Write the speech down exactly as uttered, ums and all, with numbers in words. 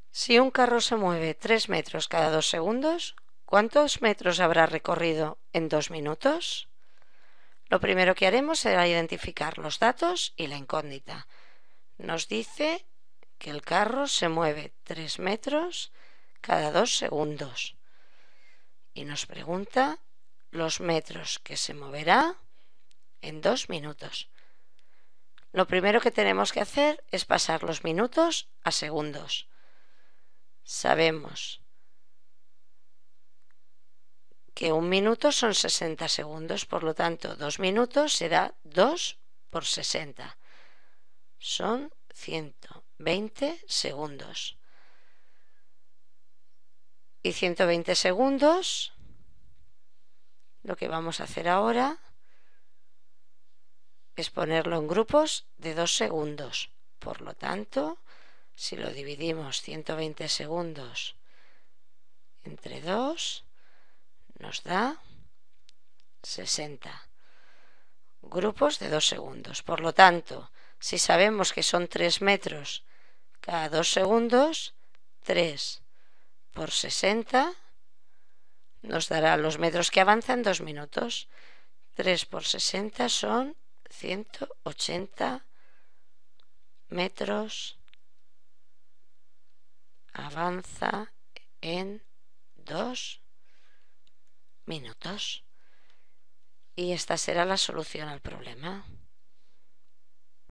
Si un carro se mueve tres metros cada dos segundos, ¿cuántos metros habrá recorrido en dos minutos? Lo primero que haremos será identificar los datos y la incógnita. Nos dice que el carro se mueve tres metros cada dos segundos y nos pregunta los metros que se moverá en dos minutos. Lo primero que tenemos que hacer es pasar los minutos a segundos. Sabemos que un minuto son sesenta segundos, por lo tanto, dos minutos será dos por sesenta. Son ciento veinte segundos. Y ciento veinte segundos, lo que vamos a hacer ahora es ponerlo en grupos de dos segundos. Por lo tanto, si lo dividimos ciento veinte segundos entre dos, nos da sesenta grupos de dos segundos. Por lo tanto, si sabemos que son tres metros cada dos segundos, tres por sesenta nos dará los metros que avanzan en dos minutos. tres por sesenta son ciento ochenta metros avanza en dos minutos. Y esta será la solución al problema.